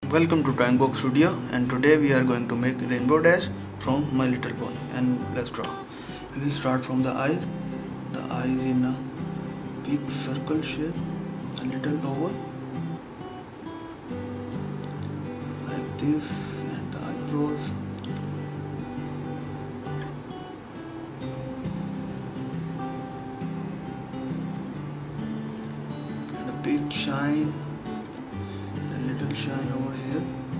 Welcome to Drawing Studio, and today we are going to make rainbow dash from My Little Pony. And let's draw. We will start from the eye. The eye is in a big circle shape, a little oval like this, and the eyebrows. And a big shine. Little shine over here,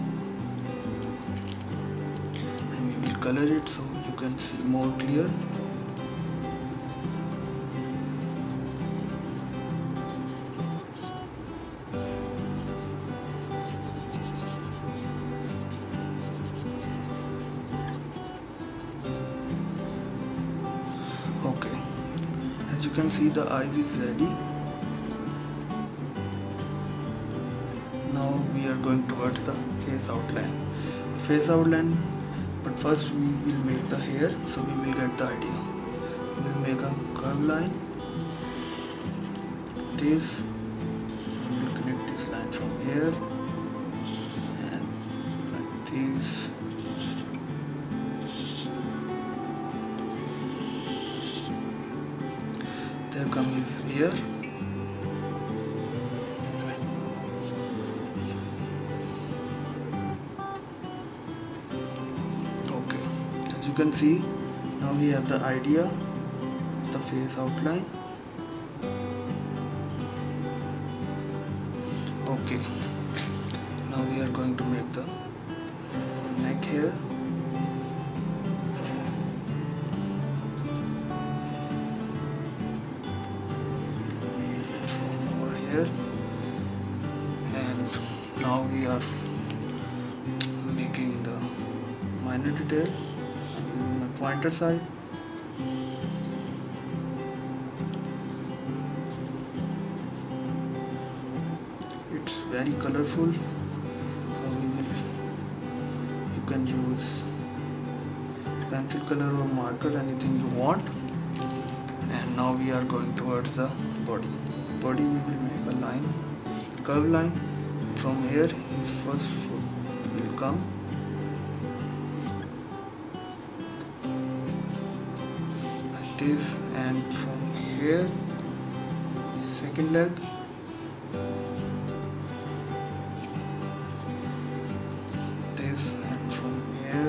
and we will color it so you can see more clear. Okay, as you can see, the eyes is ready. Now we are going towards the face outline, but first we will make the hair, so we will get the idea. We will make a curve line, this, we will connect this line from here, and like this. There comes his ear. You can see now we have the idea of the face outline. Okay, now we are going to make the neck hair. From over here, and now we are making the minor detail. Pointer side. It's very colorful, so you can use pencil color or marker, anything you want. And now we are going towards the body. We will make a line, curve line. From here his first foot will come. This, and from here second leg, this, and from here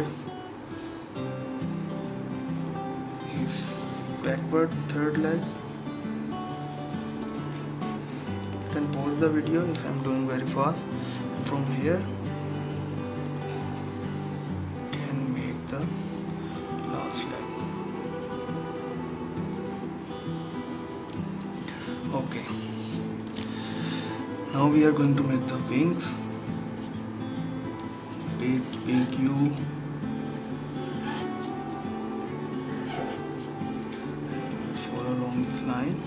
his backward third leg. You can pause the video if I am doing very fast. And from here you can make the last leg. Okay, now we are going to make the wings. Big U, follow along this line.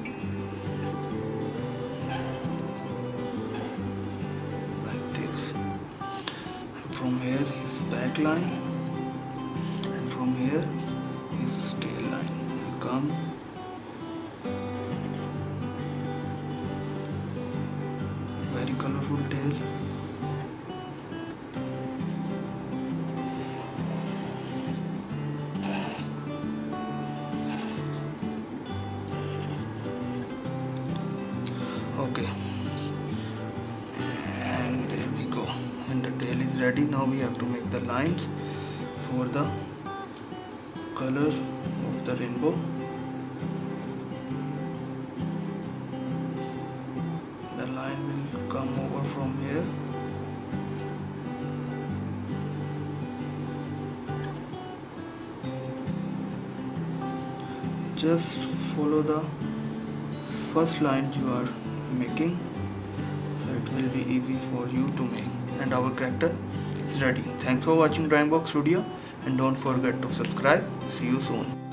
Like this. And from here his back line, and from here his tail line will come. Very colorful tail. Okay, and there we go, and the tail is ready. Now we have to make the lines for the color of the rainbow. The line will come over from here. Just follow the first line you are making, so it will be easy for you to make, and our character is ready. Thanks for watching Drawing Box Studio, and don't forget to subscribe. See you soon.